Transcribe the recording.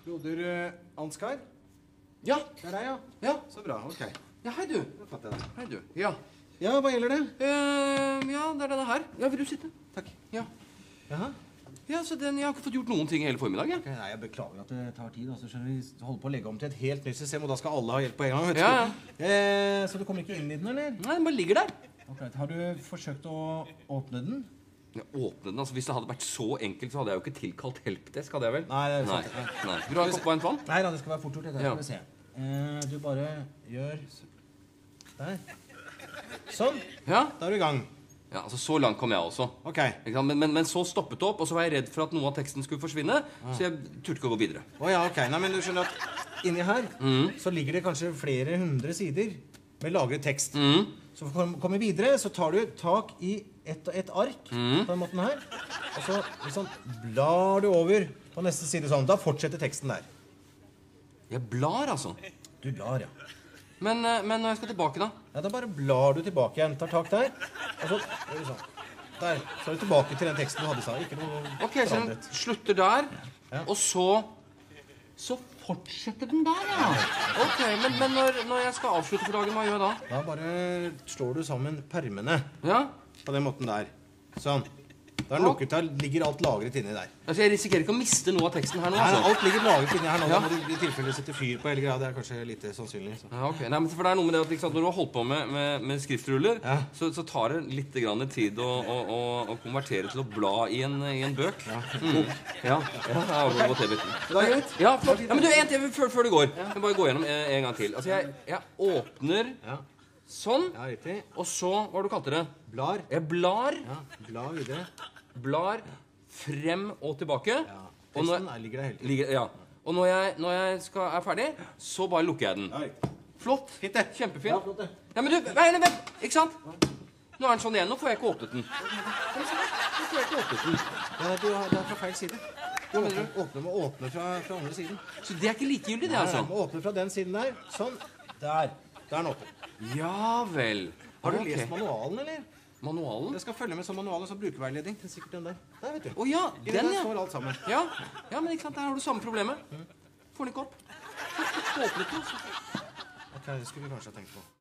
Broder Ansgar? Ja. Det er deg, ja? Ja. Så bra, ok. Ja, hei du. Da fatter jeg det. Hei du. Ja. Ja, hva gjelder det? Ja, det er denne her. Ja, vil du sitte? Takk. Ja. Jaha? Ja, så jeg har ikke fått gjort noen ting hele formiddag, ja. Ok, nei, jeg beklager at det tar tid. Altså, skjønner vi holder på å legge om til et helt nytt system, og da skal alle ha hjelp på en gang. Vet du. Ja. Så du kommer ikke inn i den, eller? Nei, den bare ligger der. Ok, har du forsøkt å åpne den? Ja, åpne den, altså hvis det hadde vært så enkelt, så hadde jeg jo ikke tilkalt Helpdesk, hadde jeg vel? Nei, det er sant. Nei. Vil du ha en kopp varmt vann? Nei, da, det skal være fort gjort. Det Ja. skal vi se. Du bare gjør der. Sånn. Ja. Da er du i gang. Ja, altså så langt kom jeg også. Ok. Ikke sant? Men så stoppet det opp, og så var jeg redd for at noe av teksten skulle forsvinne, så jeg turte ikke å gå videre. Åja, ok. Nei, men du skjønner at inni her så ligger det kanskje flere hundre sider med lagret tekst. Så for å komme videre, så tar du tak i et ark på den måten her, og så liksom blar du over på neste side sånn. Da fortsetter teksten der. Jeg blar, altså. Du blar, ja. Men når jeg skal tilbake, da? Ja, da bare blar du tilbake igjen. Tar tak der, og så gjør du sånn. Der. Så er du tilbake til den teksten du hadde i stad. Ikke noe Ok, så den slutter der, og så fortsetter den der, ja. Ok, men når jeg skal avslutte for dagen, hva gjør jeg da? Da bare slår du sammen permene Ja? på den måten der. Sånn. Da er den lukket, der ligger alt lagret inni der. Altså, jeg risikerer ikke å miste noe av teksten her nå, Nei, altså. alt ligger lagret inni her nå. Ja. Da må du i tilfelle sette fyr på hele greia. Det er kanskje lite sannsynlig. Så. Ja, ok. Nei, men for det er noe med det at liksom, når du har holdt på med skriftruller, Ja. så tar det litt grann tid å konvertere til å bla i en bøk. Ja. Ja, det var TV. Det er greit. Ja, men du, en TV før du går. Jeg må bare gå gjennom en gang til. Altså, jeg åpner sånn, Ja, riktig. og så, hva har du kalt det? Blar. Jeg blar, Ja, bla videre. blar frem og tilbake. Ja. Og når Teksten ligger der hele tiden. ja. Og når jeg er ferdig, så bare lukker jeg den. Ja, riktig. Flott. Fint det. Kjempefint. Ja, flott det. Ja, men du, vent, ikke sant? Nå er den sånn igjen, nå får jeg ikke åpnet den. Nå får jeg ikke åpnet den. Ja, det er fra feil side. Du må åpne fra andre siden. Så det er ikke likegyldig, det, Du altså? må åpne fra den siden der. Sånn. Der. Der er den åpen. Ja vel. Har du Ok. lest manualen, eller? Manualen? Det skal følge med som manualen som brukerveiledning. Det er sikkert den der. Der, vet du. Å ja, I den, der ja. står alt sammen. Ja, men ikke sant, der har du samme problemet. Får den ikke opp. Åpnet den, så. Ok, det skulle vi kanskje ha tenkt på.